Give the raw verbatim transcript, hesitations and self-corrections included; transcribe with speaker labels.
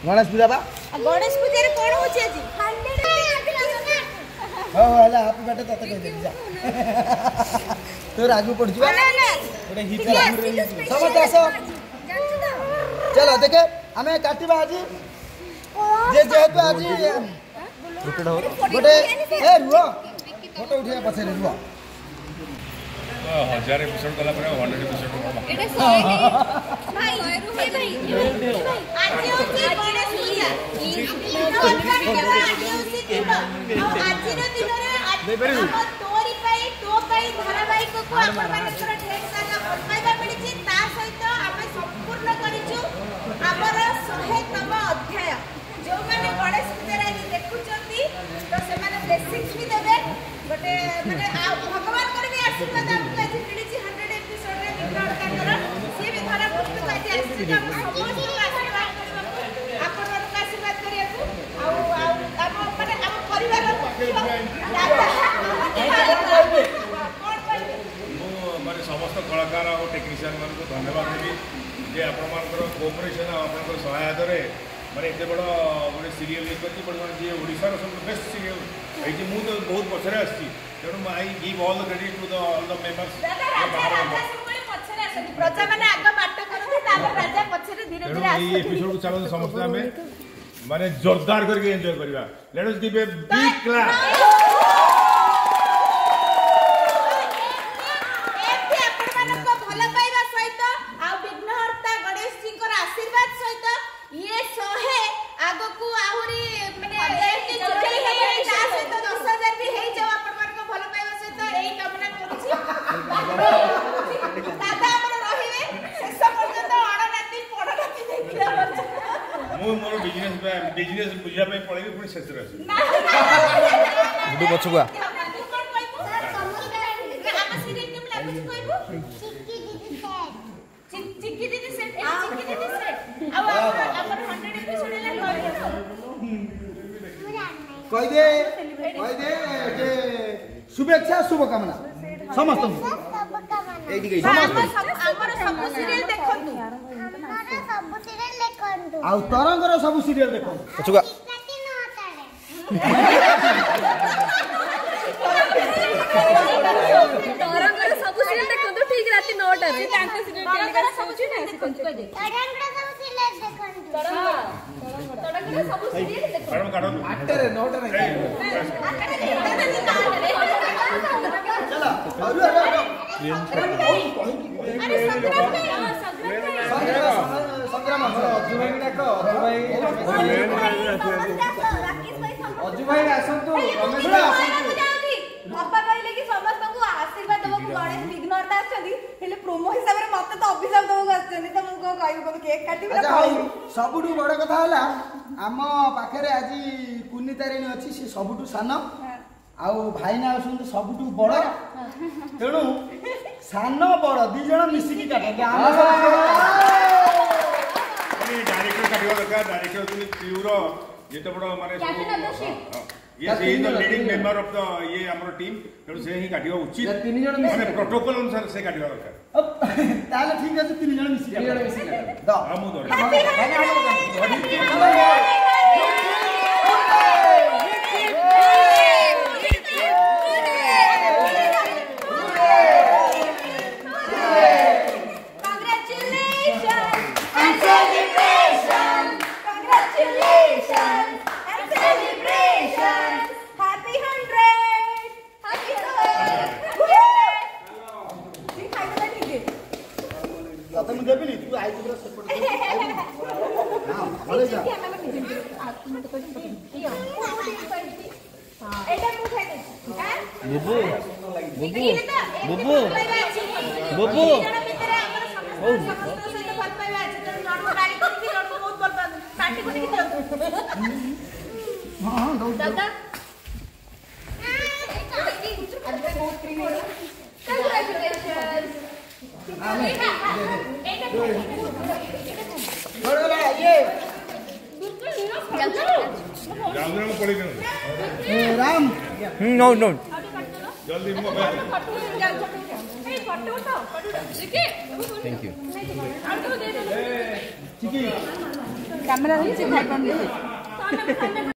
Speaker 1: गणेश पूजा बा
Speaker 2: गणेश पूजा रे कोन होची आज
Speaker 1: हो हला हैप्पी बर्थडे तते कह दे जा तो आगु पड़ जवा गोटे हिट सब आसो चलो देखे हमें काटिबा आज जे जेहेतु आज गोटे ए रुओ फोटो उठिया पछे रे रुओ
Speaker 3: हजार एपिसोड कला पर हंड्रेड एपिसोड
Speaker 2: एटा सौ भाई रुपे भाई आज होची गणेश पूजा आज होची दिन आज रे दिन रे हम तोरी पाई तो पाई धारावाहिक को अपन मानकर ढेर सारा फरमाइबा मिलिछि ता सहित हमें संपूर्ण करिछु हमर सौ तम अध्याय जो माने गणेश पूजा रे देखुचंती तो से माने ब्लेसिंग्स भी देबे गोटे माने भगवान कर भी आशीर्वाद हमको आज मिलिछि हंड्रेड एपिसोड रे विक्रम काकर से भी धरा पुस्तक आज आसी हम समस्त आशीर्वाद करबा आपन मन आशीर्वाद करिया को आ हम माने हम परिवार
Speaker 3: माने समस्त कलाकार और टेक्नीशियन मान को धन्यवाद देवी जे आपण कोऑपरेशन आपण सहायता रे माने एते बड़ गोटे सीरियल करती बड़ जे ओडिसा रो सब बेस्ट सीरियल एई जे मु तो बहुत पछरे आसी तेणु I give all the credit to the all the members
Speaker 2: प्रजा माने आगे बाट करथि तापर राजा पछरे धीरे धीरे आसी
Speaker 3: एई एपिसोड को चलो समस्त हमें माने जोरदार करके एंजॉय करबा let us give a big clap more business business बुझा पे पड़े पुणी शेष रही
Speaker 1: गुडू पछुआ कह दे कह दे जे शुभेच्छा शुभकामना समस्त आउ तरंगर सब सीरियल देखो पछुआ
Speaker 2: तरंगर सब सीरियल देखो तो ठीक राती नौ टा रे तांका सीरियल तरंगर सब सीरियल देखो कह दे तरंगर सब सीरियल देखो तरंगर तरंगर सब सीरियल देखो
Speaker 3: मैडम काढो
Speaker 1: आठ रे नौ टा रे चलो अरे
Speaker 2: अरे
Speaker 1: संग्राम अजु भाई डाको अजु भाई आसंतु रमेश भाई आसंतु
Speaker 2: अप्पा कहले कि समस्त को आशीर्वाद देबो गणेश विघ्नहर्ता आछथि हेले प्रोमो हिसाब रे मते तो अभिशाप देबो आछथि त मु को कहबो को केक काटि
Speaker 1: अच्छा सबुठु बड़ कथा होला आम पाखरे आज कुनी तारिणी अछि से सबुठु सान आउ भाईना आसंतु सबुठु बड़ तेणु सान बड़ दी जण मिसिकी काटे आम
Speaker 3: डायरेक्टर काटिवा दरकार डायरेक्टर तुम प्यूर ये तो बड़ा माने ये से is the leading member of the ये हमर टीम तेणु से ही काटिवा उचित
Speaker 1: तीन जण
Speaker 3: माने प्रोटोकॉल अनुसार से काटिवा दरकार
Speaker 1: अब ताले ठीक अछि तीन जण मिसिकी तीन जण मिसिकी काटे द
Speaker 3: हम दो
Speaker 1: बुबू बुबू बुबू बुबू
Speaker 2: दादा
Speaker 1: राम
Speaker 4: नो नो
Speaker 3: जल्दी
Speaker 4: थैंक यू
Speaker 1: चिकी
Speaker 2: कैमरा रही भाई बहन